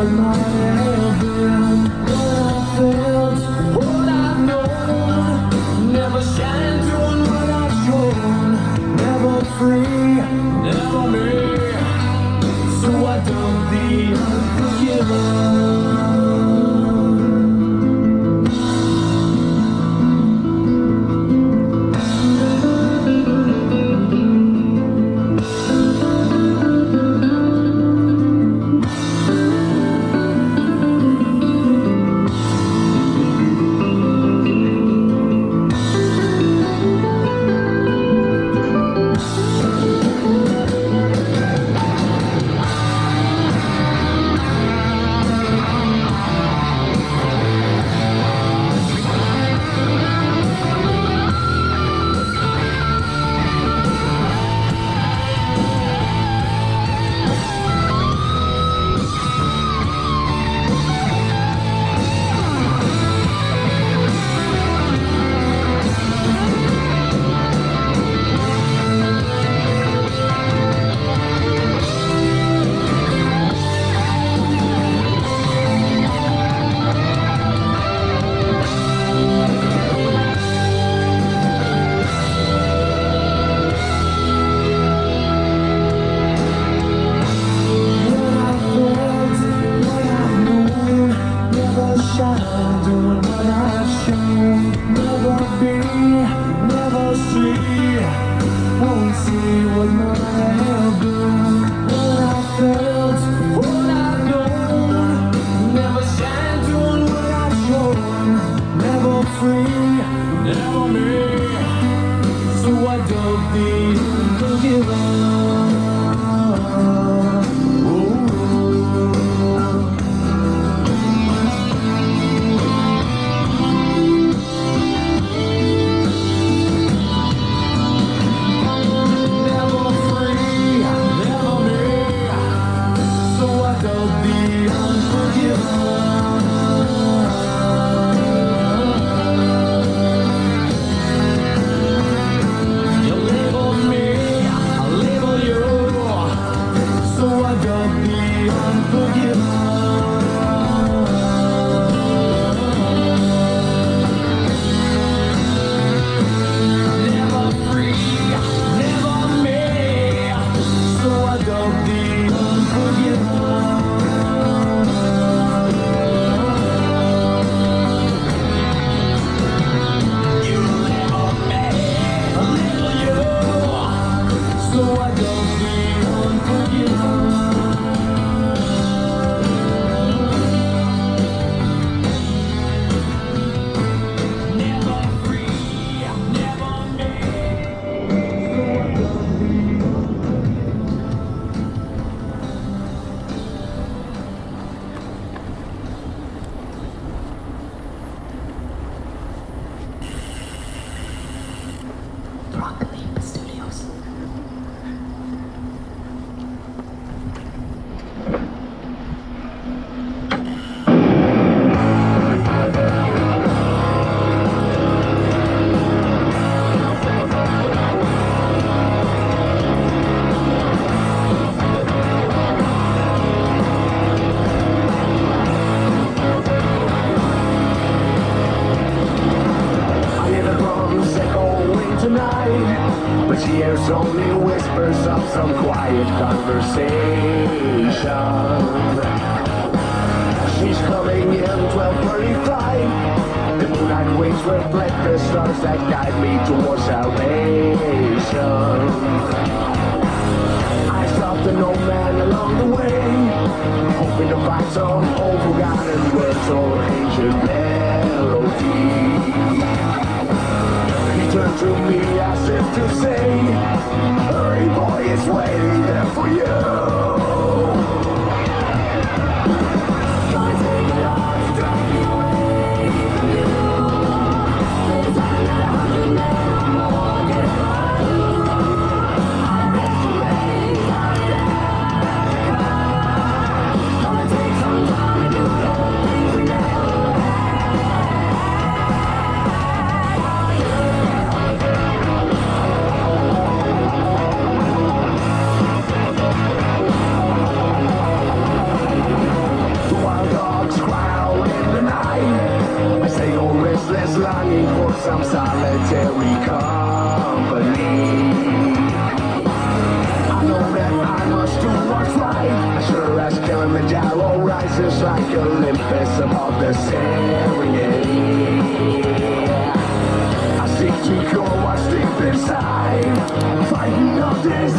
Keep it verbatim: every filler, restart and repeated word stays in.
what might have been, what I felt, what I've known. Never shine doing what I've shown. Never free, never me. So I don't be unforgiven. Doing what I've shown. Never be, never see. Won't see what might have been, what I felt, what I've known. Never shine doing what I've shown. Never free, never me. So I don't be forgiven. But she hears only whispers of some quiet conversation. She's coming in twelve thirty-five. The moonlight waves reflect the stars that guide me towards salvation. I stopped an old man along the way, hoping to find some old forgotten words or ancient melody. Turn to me as if to say, hurry boy, it's waiting there for you. Gonna take it all to drive me away from you. There's another hundred men more get through. I'm ready, gonna take some time to do the things we never had. Kilimanjaro rises like Olympus above the Syrian. I seek to cure what's deep inside, fighting all this